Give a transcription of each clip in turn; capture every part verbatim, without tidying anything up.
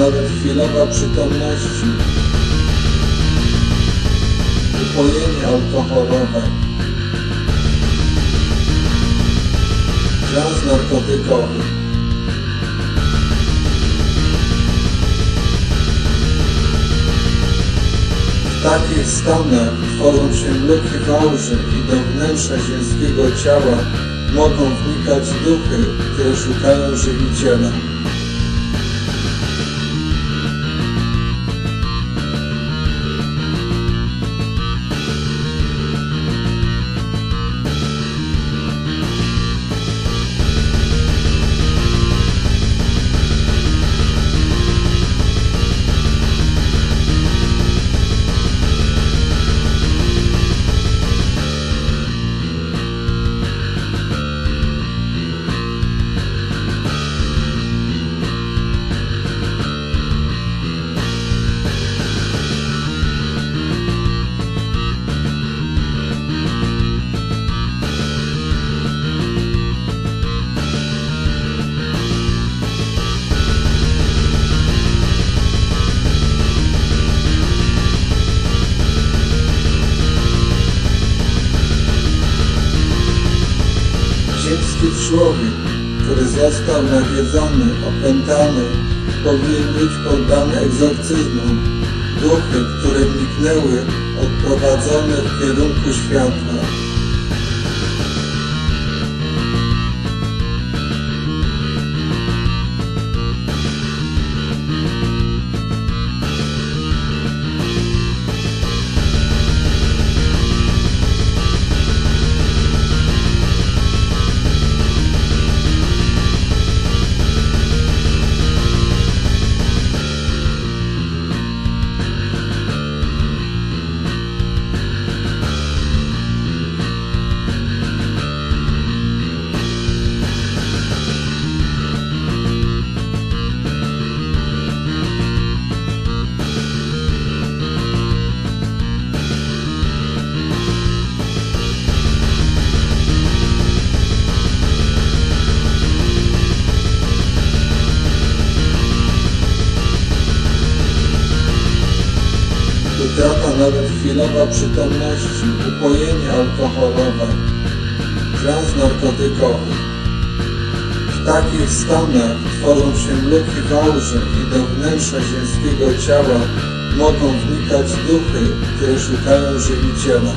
nawet chwilowa przytomności, upojenie alkoholowe, trans narkotykowy. W takich stanach tworzą się luki w aurze i do wnętrza ziemskiego ciała mogą wnikać duchy, które szukają żywiciela. Ziemski człowiek, który został nawiedzony, opętany, powinien być poddany egzorcyzmom. Duchy, które wniknęły, odprowadzone w kierunku światła. Utrata nawet chwilowa przytomności, upojenie alkoholowe, trans narkotykowy. W takich stanach tworzą się luki w aurze i do wnętrza ziemskiego ciała mogą wnikać duchy, które szukają żywiciela.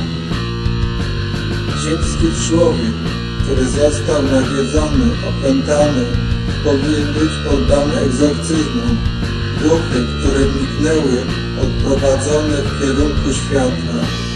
Ziemski człowiek, który został nawiedzony, opętany, powinien być poddany egzorcyzmom. Duchy, które wniknęły, odprowadzone w kierunku światła.